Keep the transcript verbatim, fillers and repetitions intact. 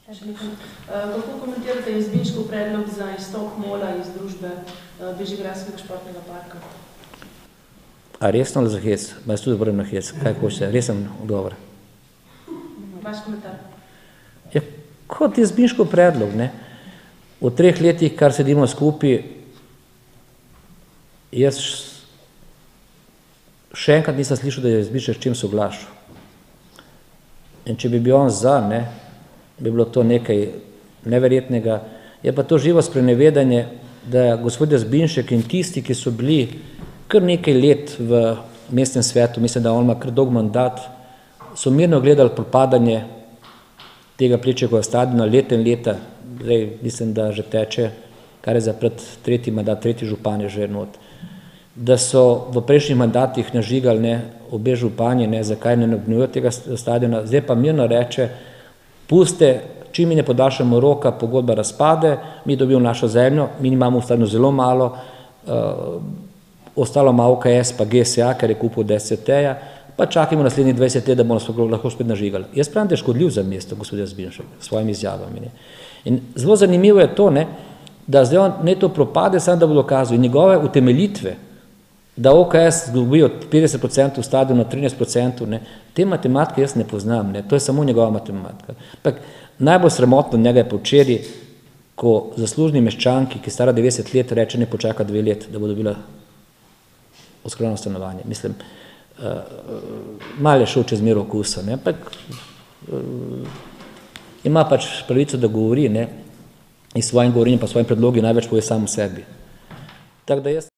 Kako komentirate Jazbinškov predlog za izstop MOL-a iz družbe Bežigradskega športnega parka? A resno ali za hec? Ma jaz tudi vrem na hec. Kaj hoče? Resen odgovor. Vaš komentar? Ja, kot Jazbinškov predlog, ne. V treh letih, kar sedimo skupaj, jaz še enkrat nisem slišal, da je Jazbinšek s čim soglašal. In če bi bil on za, ne, bi bilo to nekaj neverjetnega. Je pa to živo sprenevedanje, da gospod Jazbinšek in tisti, ki so bili kar nekaj let v mestnem svetu, mislim, da on ima kar dolg mandat, so mirno gledali propadanje tega Plečnikovega stadiona leta in leta. Zdaj, mislim, da že teče, kar je za pred tretji mandat, tretji župan je že not. Da so v prejšnjih mandatih nažigali, ne, obe županje, ne, zakaj ne obnovijo tega stadiona, zdaj pa mirno reče, puste, čim mi ne podaljšamo roka, pogodba razpade, mi dobimo našo zemljo, mi imamo v stadionu zelo malo, uh, ostalo ima O K S pa G S A, ker je kupil D S T-ja, pa čakajmo naslednjih dvajset let, da bomo lahko spet nažigali. Jaz pravim, da je škodljiv za mesto, gospod Jazbinšek, s svojimi izjavami. Ne. In zelo zanimivo je to, ne, da zdaj on ne to propade, samo da bo dokazal. In njegove utemeljitve, da O K S dobijo petdeset procentov stadiona, trinajst procentov, ne, te matematike jaz ne poznam, ne, to je samo njegova matematika. Pak, najbolj sramotno njega je po včeraj, ko zaslužni meščanki, ki stara devetdeset let, reče, ne počaka dve let, da bo dobila oskrbno stanovanje. Mislim, uh, malo je šel čez mero okusa, ne, pak, uh, ima pač pravico, da govori, ne, in svojim govorenjem pa svojim predlogi največ poje sam v sebi. Tako da jaz